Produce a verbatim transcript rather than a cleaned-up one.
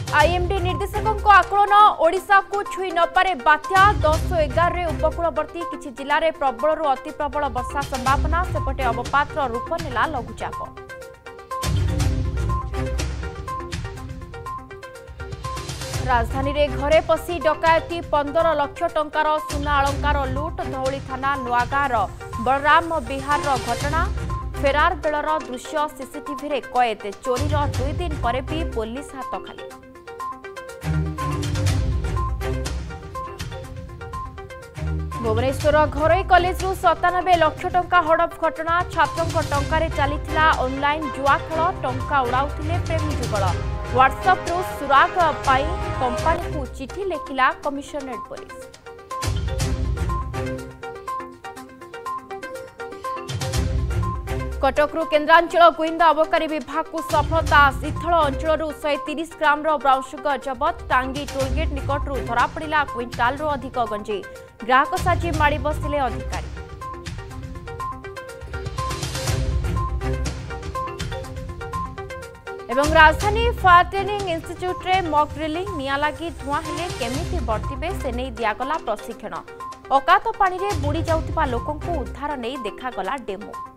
IMD निर्देशक आकलन ओडिशा को छुई नपे बात्या दस एगार उपकूलवर्ती किछि जिले में प्रबल अति प्रबल वर्षा संभावना सेपटे अवपात रूप नेला लघुचाप। राजधानी रे घरे पशि डकायती पंदर लक्ष टंकार सुना अलंकार लुट धौली थाना नुआगार बलराम विहार घटना फेरार बेलर दृश्य सीसीटीवी रे कैद चोरीर दुई दिन पर भी पुलिस हाथ खाली। भुवनेश्वर घरोई कॉलेज रु सतानबे लक्ष टंका हड़प घटना छात्रों टंकार चलीथिला ऑनलाइन जुआ खेल टंका उड़ाउथिले प्रेमी जुगल व्हाट्सएप रु सुराग पाई कंपनी को चिठी लिखिला कमिशनरेट पुलिस। कटकरू केन्द्रांचल गुइंदा अबकारी विभाग को सफलता शीतल अंचल शहे तीस ग्राम ब्राउन सुगर जबत टांगी टोलगेट निकटू धरा पड़ा क्विंटाल रु अधिक गंजेई ग्राहक साजी माड़ी बसिले अधिकारी। एवं राजधानी फायर ट्रेनिंग इंस्टीट्यूट रे मॉक ड्रिलिंग निया लगी धुआं हेले केमिति बर्तिबे से नहीं दियागला प्रशिक्षण। अकात पानी रे बुड़ी जाउथिबा लोकंकु उद्धार नहीं देखागला डेमो।